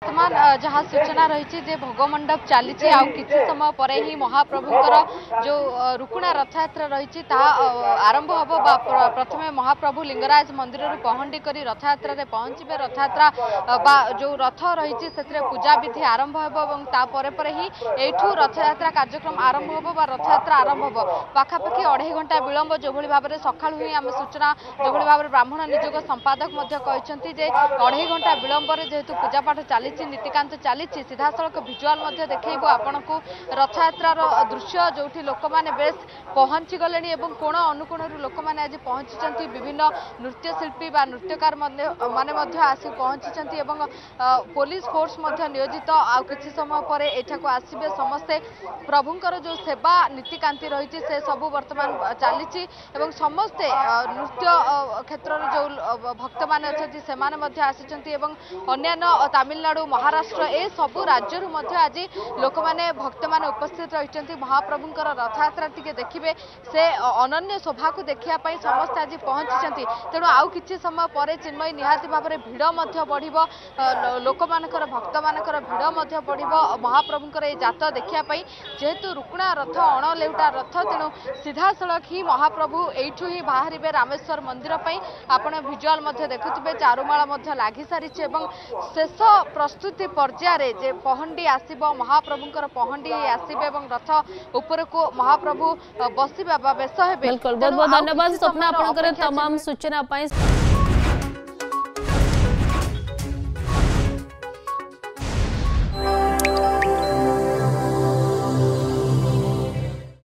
वर्तमान जहाँ सूचना रही जे भोगमंडप चली किसी समय पर ही महाप्रभुंर जो रुकुणा रथयात्रा रही आरंभ हम प्रथम महाप्रभु लिंगराज मंदिर पहंडी कर रथयात्रा पहुंचे रथयात्रा जो रथ रही पूजा विधि आरंभ होपर ही यू रथयात्रा कार्यक्रम आरंभ हो रथयात्रा आरंभ हो पाखापाखि 2.5 घंटा विलंब जो भाव में सका ही आम सूचना जो भाव में ब्राह्मण निजोग संपादक 2.5 घंटा विलंब जेहेतु पूजापाठ चली नीतिकांत चली सीधा सड़क भिजुआल देखो आपण को रथयात्रार दृश्य जो लोक मैंने बेस पहुंची गले कोण अनुकोण लोक मैंने आज पहुंची विभिन्न नृत्यशिल्पी नृत्यकार माने आसी पहुंची पुलिस फोर्स नियोजित आ किछि समय पर एठाको आसीबे समस्ते प्रभुंकर जो सेवा नीतिकांति रही से सबू वर्तमान चली समस्ते नृत्य क्षेत्र जो भक्त मैंने अच्छे से अन्यान्य तमिलनाडु महाराष्ट्र ए सबू राज्य आज लोक मैंने भक्त मैंने उपस्थित रही महाप्रभुंकर रथयात्रा टी देखिए से अनन्य शोभा को देखापी समस्ते आज पहुंची तेणु आउ कि समय पर चिन्मयी निहाती भाव में भिड़ बढ़ लोक मानकर भक्त मानकर भिड़ बढ़ महाप्रभुंकर ये जात देखापी जेहेतु रुकुणा रथ अणलेउटा रथ तेणु सीधा सड़क ही महाप्रभु एठू ही बाहर रामेश्वर मंदिर आपण भिजुआल देखुवे चारुमाला लगी सारी शेष प्रस्तुति पर्याय जे पहंडी आसब महाप्रभुंकर पहंडी आसबे रथ उपर को महाप्रभु बसवा बेस हे। बिल्कुल बहुत बहुत धन्यवाद स्वप्ना आपनकर तमाम सूचना।